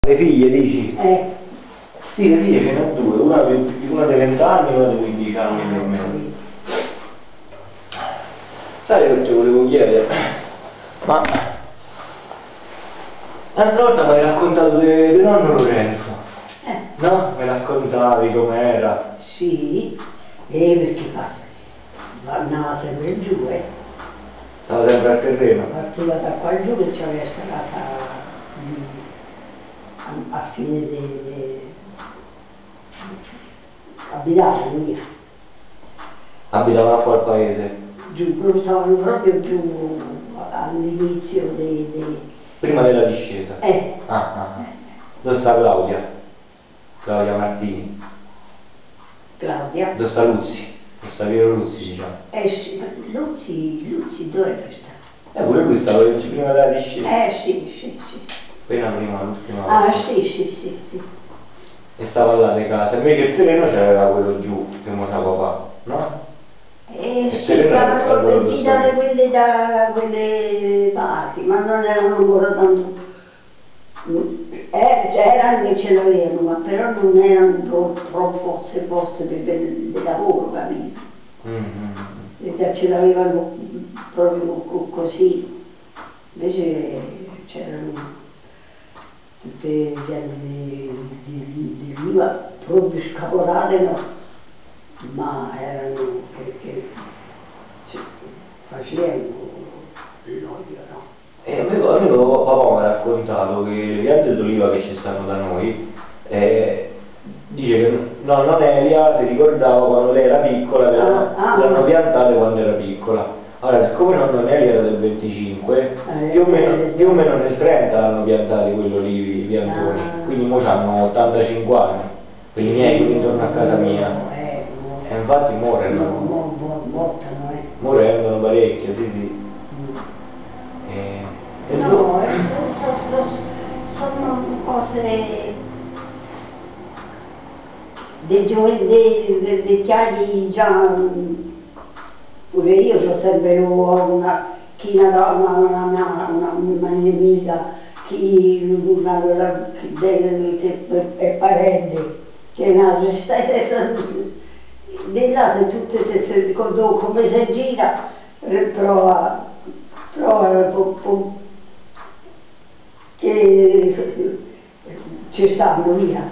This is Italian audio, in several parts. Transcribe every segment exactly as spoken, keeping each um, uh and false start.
Le figlie dici? Eh. Sì, le figlie ce n'ho due, una, una di venti anni e una di quindici anni più o meno. Sai che ti volevo chiedere? Ma l'altra volta mi hai raccontato di, di nonno Lorenzo, Eh. no? Mi raccontavi com'era. Sì, e perché passa? Andava sempre giù, eh. Stava sempre al terreno. Partiva da qua giù che c'aveva questa casa lì, a, a fine di abitare lui. Abitava qua al paese. Giù, proprio stavano proprio giù all'inizio dei, dei... Prima della discesa. Eh. Ah, ah. Dove sta Claudia? Claudia Martini. Claudia. Dove sta Luzzi? Dove sta Piero Luzzi, diciamo. Eh sì, ma Luzzi, Luzzi dove sta? Eh, pure lui stava prima della discesa. Eh sì, sì, sì. Appena prima, l'ultima volta. Ah sì, sì, sì, sì. E stava là di casa. Invece il terreno c'era quello giù, che mo c'ha papà, no? Eh Il sì, terreno era stavano quello lì dove dalle stava. quelle, da quelle parti, ma non erano ancora tanto. Eh, c'erano che ce l'avevano, ma però non erano proprio forse poste per del lavoro, capito? Mm-hmm. Perché ce l'avevano proprio co- così. Invece c'erano tutte le piante di, di, di riva proprio scavolate, no? Ma erano che, che cioè, facevano l'olio, no? E a me, a me papà mi ha raccontato che le piante d'oliva che ci stanno da noi, eh, dice che nonna Nelia si ricordava quando lei era piccola, che Ah, ah, l'hanno ah. piantate quando era piccola. Allora, siccome nonna Nelia era del venticinque, Eh, più, o meno, eh, più o meno nel trenta l'hanno piantati quegli olivi, i piantoni, Ah. quindi mo hanno ottantacinque anni, quelli miei qui intorno a casa mia. Eh, mo- E infatti mo mo- rendono, mo- mo- mottano, eh. mo rendono parecchio, sì sì. Mm. E, e No, insomma, eh, so- so- so- sono cose dei giovani, dei dei vecchiai già, pure io ho sempre avuto una, chi una, una, una, una, una, una mia amica, chi una, una, chi de- che è parente, che è nato, di là se tutte se, se, come si gira, eh, trova, trova po- po- che ci stanno via.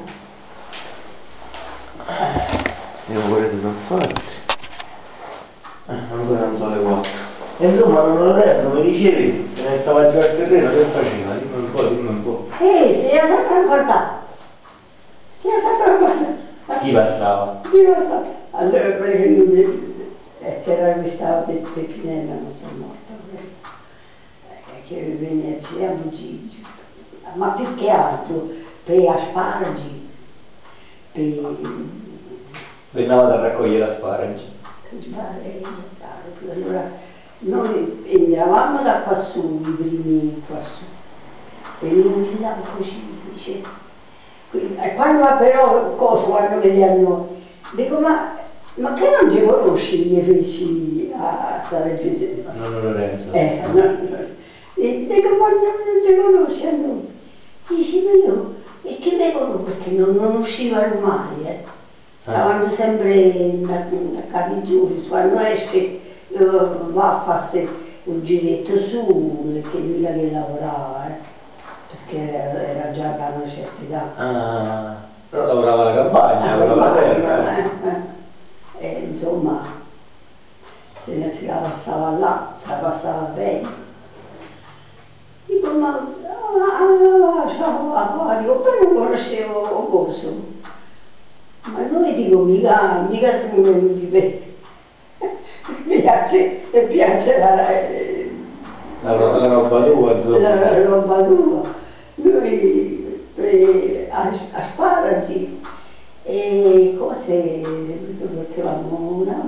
io vorrei sono fatti. Eh, ancora non so le quattro. E insomma non lo resto, mi dicevi, se ne stava giù al terreno, che faceva? Dimmi un po', dimmi un po'. Eh, si è sempre a guardare, si è sempre a guardare. Chi passava? Chi lo sa? Allora perché lui, eh, c'era questa Pe- Peppinella, non sta morta, eh, che venne a Ciamo Gigi, ma più che altro per asparagi, per Vennava da raccogliere asparagi. asparagi, allora noi entravamo da quassù, i primi quassù, e lui là così dice, quindi, e quando però cosa, quando vedevano, dico ma, ma che non ci conosci, gli feci a stare presente? Nonno Lorenzo. Eh, no, no. E dico ma non, non ci conosci a noi? Dici ma io, e che vengono perché non, non uscivano mai, eh. Stavano sempre da, da Carrigiuri, quando esce eh, va a farsi un giretto su, perché lui là che lavorava, eh, perché era, era già da una certa età. Ah, però lavorava alla campagna, Ah, lavorava la eh, terra. Eh. eh. E insomma, se ne si la passava là, se la passava bene. Dico, ma ah, ciao, dico, poi non conoscevo Coso. Ma noi dico, mica, mica siamo venuti per... mi piace, mi piace la, eh, La, ro- la roba tua, insomma. la, la roba tua. Noi eh, as- asparagi e cose, mettevamo una,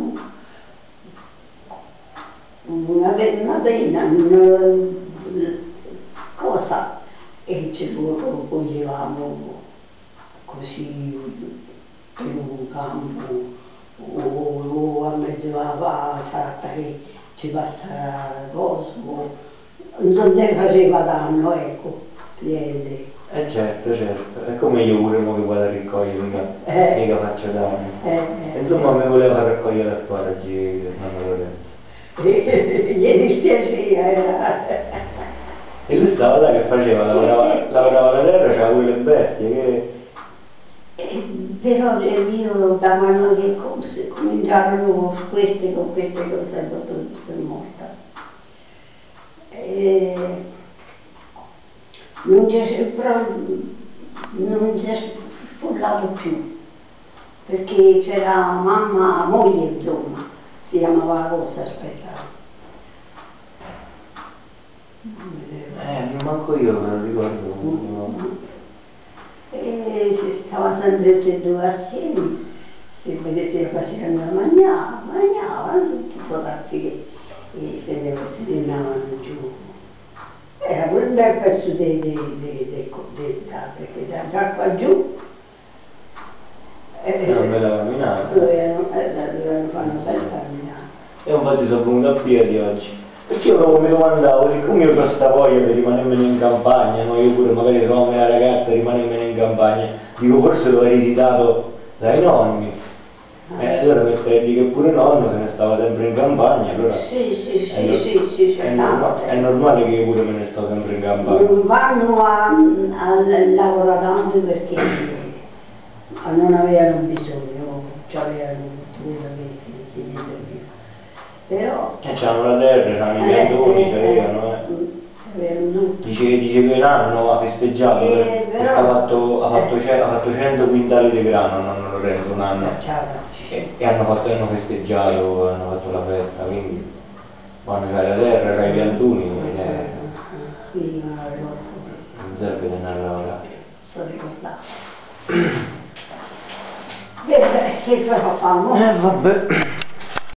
una, pe- una penna, una cosa, e ce lo coglievamo così per un campo o, o a mezzo alla fatta che ci passava cosa, non ne faceva danno, ecco, niente. Eh certo, certo, è come io pure mo che vado a raccogliere, mica, Eh. mica faccio danni. Eh, Insomma mi voleva raccogliere la squadra di Nonno Lorenzo. eh. Gli dispiaceva, era. E lui stava là che faceva, lavorava, Eh, lavorava la terra, c'aveva pure le bestie, che... Eh, però eh, io da mano che com- cominciarono con queste, con queste cose, dopo sono morta. Eh, non ci si però non si è sfollato più, perché c'era mamma, moglie insomma, si chiamava la cosa, aspetta. Eh, manco io me lo ricordo. No. E si stava sempre tutti e due assieme, si, si facevano mangiare, mangiavano tutti i ragazzi che e se ne si venivano giù. Era pure un bel pezzo di, di, di, di, di casa, perché da già qua giù È una bella camminata. dovevano, eh, dovevano fare una bella camminata. E infatti sono venuto a piedi oggi. Perché io proprio mi domandavo, siccome io ho questa voglia di rimanermene in campagna, no? Io pure magari trovavo una ragazza e rimanermene in campagna, dico forse l'ho ereditato dai nonni. E eh, allora mi stai a dire che pure nonno se ne stava sempre in campagna, allora... Sì, sì, sì, è, sì, sì, è, norma- è normale che io pure me ne sto sempre in campagna. Non vanno a, a lavorare tanto perché non avevano bisogno, cioè avevano quello che, che gli serviva. Però... E c'hanno la terra, c'hanno i piantoni, c'avevano, eh. Avevano tutto. Dice, dice che un anno ha festeggiato, Eh, per- però- perché ha fatto, ha, fatto, eh. ce- ha fatto cento quintali di grano, nonno Lorenzo, un anno. Ciao, E, e hanno, fatto, hanno festeggiato, hanno fatto la festa, quindi quando c'hai la terra, c'hai i piantoni, eh, quindi non avevo non serve di andare a lavorare. so ricordato. Beh, che farò fare? Eh vabbè.